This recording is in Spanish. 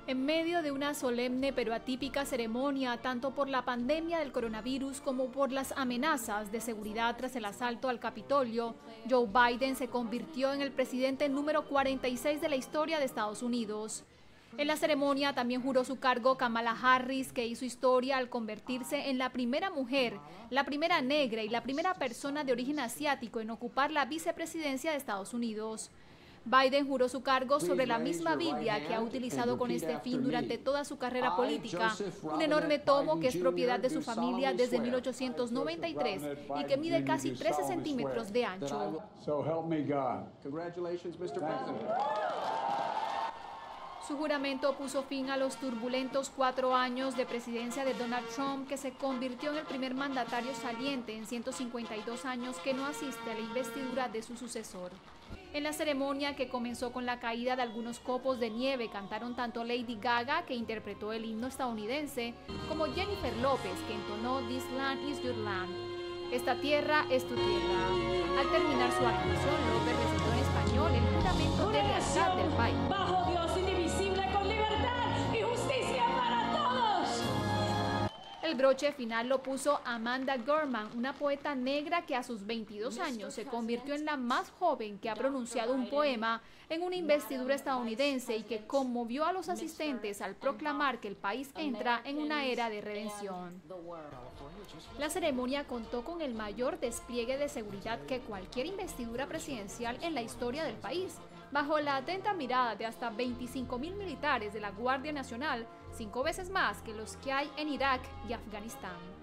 En medio de una solemne pero atípica ceremonia, tanto por la pandemia del coronavirus como por las amenazas de seguridad tras el asalto al Capitolio, Joe Biden se convirtió en el presidente número 46 de la historia de Estados Unidos. En la ceremonia también juró su cargo Kamala Harris, que hizo historia al convertirse en la primera mujer, la primera negra y la primera persona de origen asiático en ocupar la vicepresidencia de Estados Unidos. Biden juró su cargo sobre la misma Biblia que ha utilizado con este fin durante toda su carrera política, un enorme tomo que es propiedad de su familia desde 1893 y que mide casi 13 centímetros de ancho. Su juramento puso fin a los turbulentos 4 años de presidencia de Donald Trump, que se convirtió en el primer mandatario saliente en 152 años que no asiste a la investidura de su sucesor. En la ceremonia, que comenzó con la caída de algunos copos de nieve, cantaron tanto Lady Gaga, que interpretó el himno estadounidense, como Jennifer López, que entonó This Land is Your Land. Esta tierra es tu tierra. Al terminar su actuación, López recitó en español el juramento de lealtad del país. Bajo Dios indivisible, con libertad y justicia para todos. El broche final lo puso Amanda Gorman, una poeta negra que a sus 22 años se convirtió en la más joven que ha pronunciado un poema en una investidura estadounidense y que conmovió a los asistentes al proclamar que el país entra en una era de redención. La ceremonia contó con el mayor despliegue de seguridad que cualquier investidura presidencial en la historia del país, bajo la atenta mirada de hasta 25.000 militares de la Guardia Nacional, 5 veces más que los que hay en Irak y Afganistán.